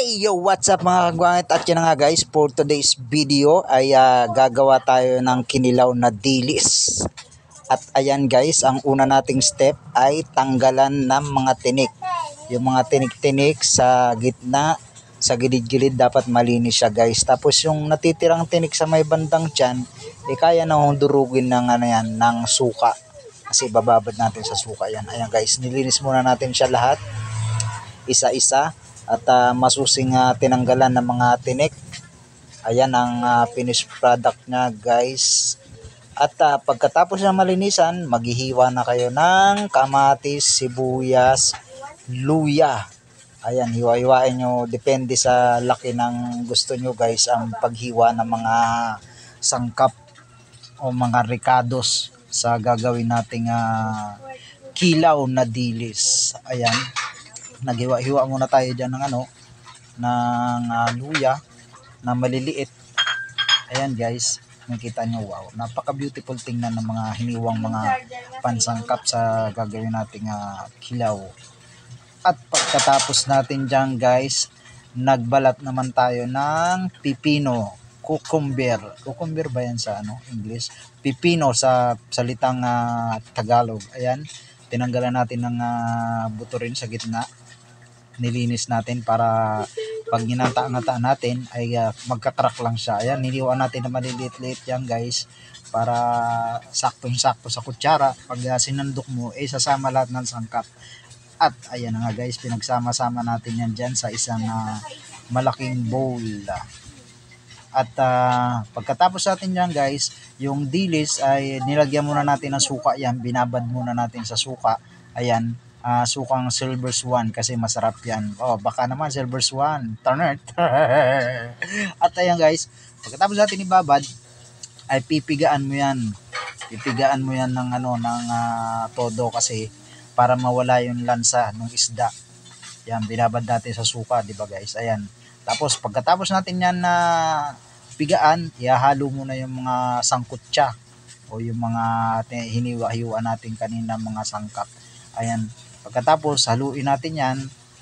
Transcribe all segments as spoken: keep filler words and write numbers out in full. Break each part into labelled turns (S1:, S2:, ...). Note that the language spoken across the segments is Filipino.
S1: Hey yo, what's up mga kagwangit? At yun na nga guys, for today's video ay uh, gagawa tayo ng kinilaw na dilis. At ayan guys, ang una nating step ay tanggalan ng mga tinik. Yung mga tinik-tinik sa gitna, sa gilid-gilid dapat malinis siya guys. Tapos yung natitirang tinik sa may bandang tiyan, eh kaya na durugin ng, ano yan, ng suka. Kasi bababad natin sa suka yan. Ayan guys, nilinis muna natin siya lahat, isa-isa. At uh, masusing uh, tinanggalan ng mga tinik. Ayan ang uh, finished product niya guys. At uh, pagkatapos na malinisan, maghihiwa na kayo ng kamatis, sibuyas, luya. Ayan, hiwa-hiwain nyo. Depende sa laki ng gusto nyo guys ang paghiwa ng mga sangkap o mga ricados sa gagawin nating uh, kilaw na dilis. Ayan. Naghiwa-hiwa muna tayo dyan ng ano ng uh, luya na maliliit. Ayan guys, nakita nyo, wow, napaka beautiful tingnan ng mga hiniwang mga pansangkap sa gagawin nating uh, kilaw. At pagkatapos natin dyan guys, nagbalat naman tayo ng pipino, cucumber. Cucumber ba yan sa ano English? Pipino sa salitang uh, Tagalog. Ayan, tinanggalan natin ng uh, buto rin sa gitna. Nilinis natin para pag ginata-ngata natin ay uh, magkakrak lang siya. Ayan, niliwan natin na maliliit-liit yan guys para saktong-sakto sa kutsara. Pag uh, sinandok mo, eh sasama lahat ng sangkap. At ayan na nga guys, pinagsama-sama natin yan dyan sa isang uh, malaking bowl. At uh, pagkatapos natin yan guys, yung dilis ay nilagyan muna natin ng suka yan. Binabad muna natin sa suka. Ayan. Uh, sukang Silver Swan kasi masarap yan. Oh, baka naman Silver Swan. Turner. At ayan guys, pagkatapos natin ibabad, ay pipigaan mo yan. Pipigaan mo yan ng ano ng uh, todo kasi para mawala yung lansa ng isda. Yan, binabad natin sa suka, di ba guys? Ayan. Tapos pagkatapos natin yan na uh, pigaan, ihahalo muna yung mga sangkutsa o yung mga hiniwa-hiwa natin kanina mga sangkap. Ayan. Pagkatapos haluin natin yan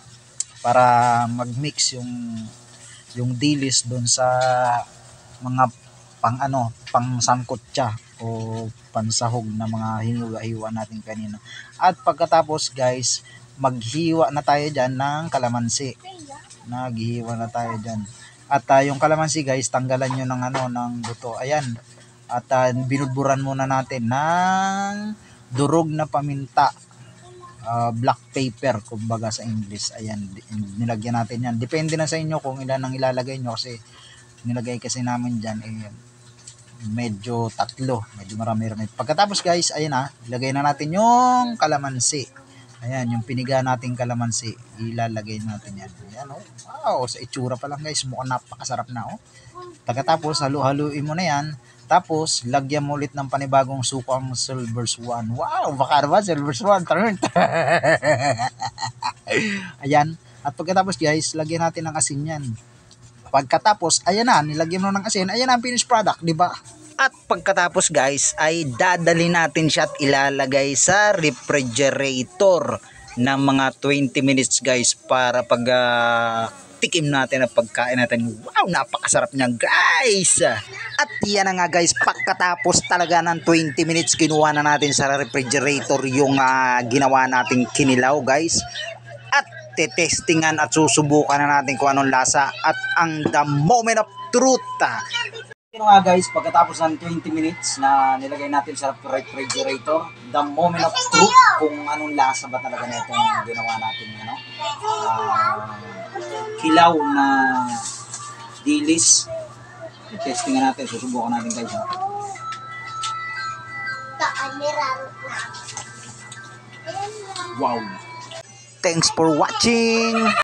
S1: para mag-mix yung yung dilis doon sa mga pang ano, pang sangkutsa o pansahog na mga hiniwa-hiwa natin kanina. At pagkatapos guys, maghiwa na tayo diyan ng kalamansi. Naghihiwa na tayo diyan. At uh, yung kalamansi guys, tanggalan niyo ng ano ng buto. Ayan. At uh, binudburan muna natin ng durog na paminta. Uh, black paper kumbaga sa English. Ayan, nilagyan natin yan. Depende na sa inyo kung ilan ang ilalagay nyo kasi nilagay kasi namin dyan eh, medyo tatlo, medyo marami-rami. Pagkatapos guys, ayan na, ilagay na natin yung kalamansi. Ayan, yung piniga natin kalamansi, ilalagay natin yan. Ayan, oh. Wow, sa itsura pa lang guys, mukhang napakasarap na oh. Pagkatapos halu-haluin mo na yan. Tapos, lagyan mo ulit ng panibagong sukang Silver Swan. Wow, baka naman Silver Swan. Ayan. At pagkatapos guys, lagyan natin ng asin yan. Pagkatapos, ayan na, nilagyan mo ng asin. Ayan na ang finished product, di ba? At pagkatapos guys, ay dadali natin siya at ilalagay sa refrigerator ng mga twenty minutes guys para pag uh, tikim natin ang pagkain natin. Wow, napakasarap niya guys. At yan na nga guys, pagkatapos talaga ng twenty minutes, kinuha na natin sa refrigerator yung uh, ginawa nating kinilaw guys. At tetestingan at susubukan na natin kung anong lasa. At ang the moment of truth. Ano nga guys, pagkatapos ng twenty minutes na nilagay natin sa refrigerator, the moment of truth kung anong lasa ba talaga na itong ginawa natin, ano? Uh, kilaw na dilis. I-testing natin, susubukan natin guys. Wow. Thanks for watching.